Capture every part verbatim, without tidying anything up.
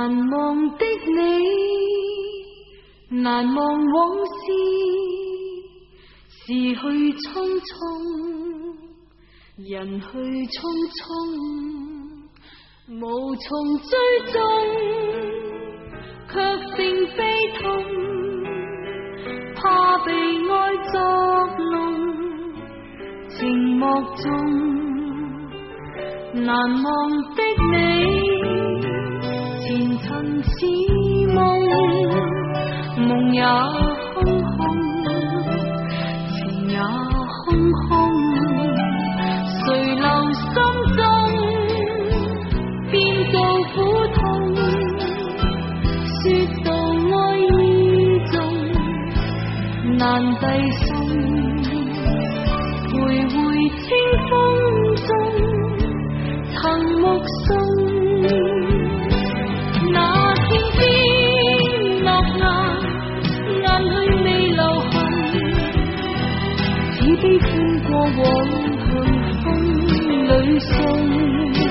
难忘的你，难忘往事，时去匆匆，人去匆匆，无从追踪，却并悲痛，怕被爱作弄，静默中。难忘的你，前尘似梦，梦也空空，情也空空，谁留心中，变做苦痛，说到爱意重，难递送，徘徊清风中。曾目送，那天边落雁，雁去未留痕，只悲欢过往向风里送。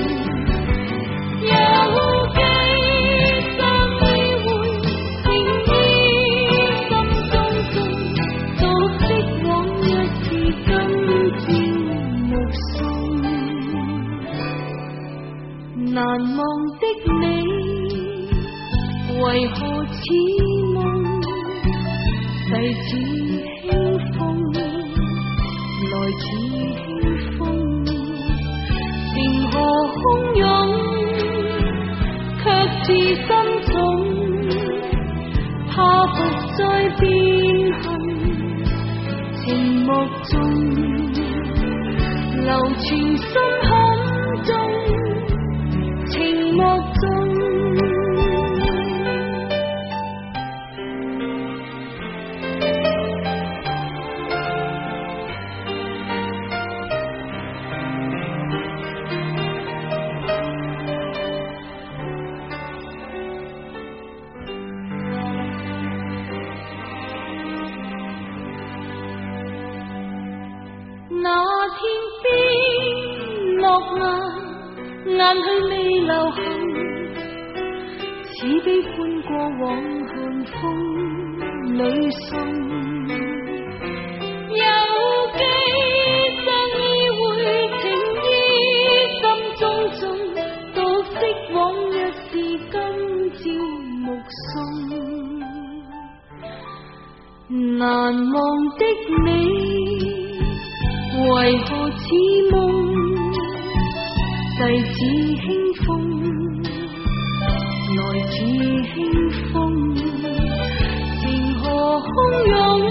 有几相依会，情依心中种，独惜往日是今朝目送。难忘的你，为何似梦？逝似轻风，来似轻风，情何汹涌，却似心重，怕伏再变恨，情默中，流传心坎中。情默中，那天边落雁，雁去未留痕，只悲欢过往向风里送。有几相依会，情依心中种，独惜往日是今朝目送。难忘的你，为何似梦？逝似轻风，来似轻风，情何汹涌，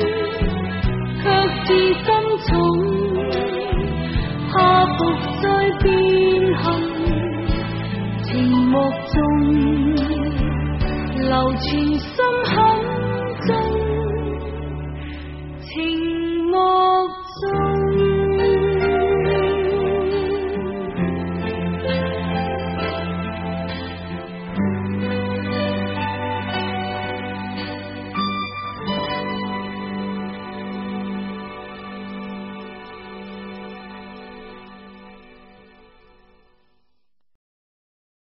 却似心重，怕伏再变恨，情默中，流传。